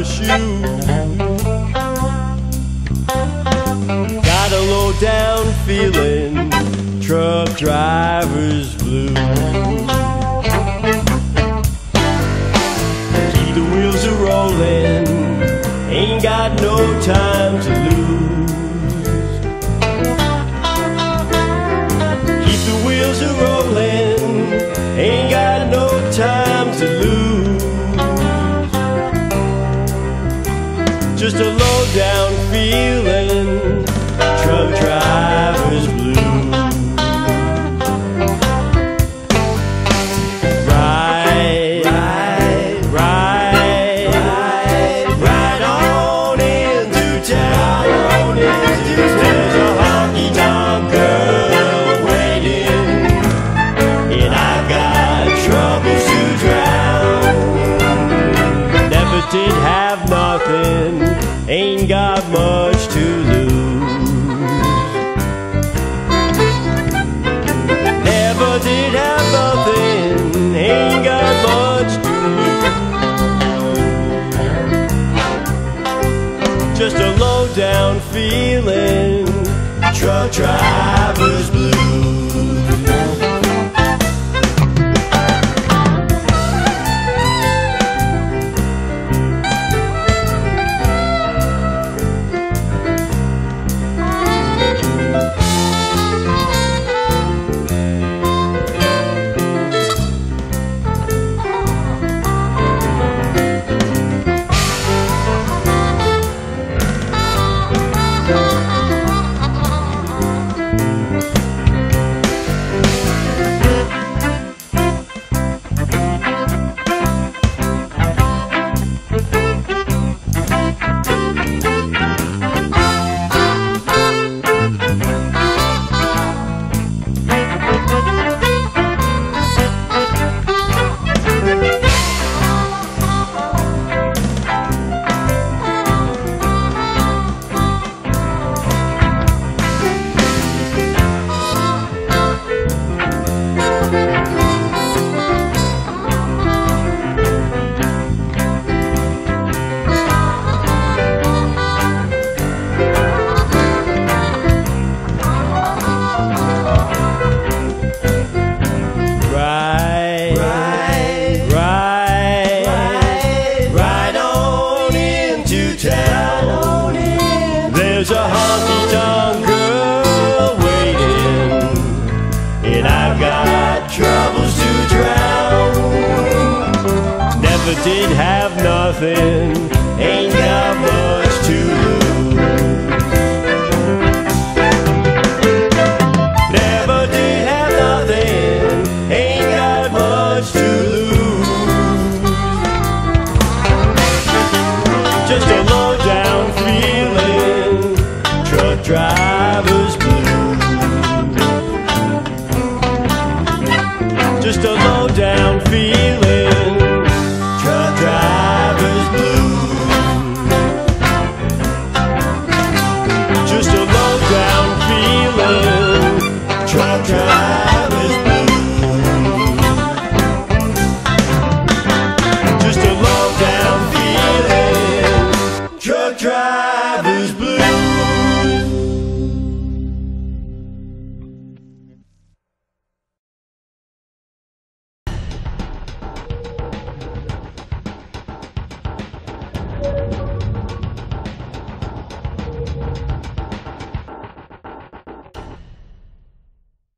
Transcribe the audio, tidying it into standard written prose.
shoes. Got a low down feeling, truck driver's blues. Keep the wheels a rolling, ain't got no time to lose. Keep the wheels a rolling, ain't got no time to lose. Just a low down feeling, truck driver's blues. Ride on into town. There's a honky-tonk girl waiting, and I've got troubles to drown. Never did have nothing, ain't got much to lose. Never did have nothing, ain't got much to lose. Just a low down feeling, truck driver's blues. There's a honky-tonk girl waiting, and I've got troubles to drown. Never did have nothing, ain't got much.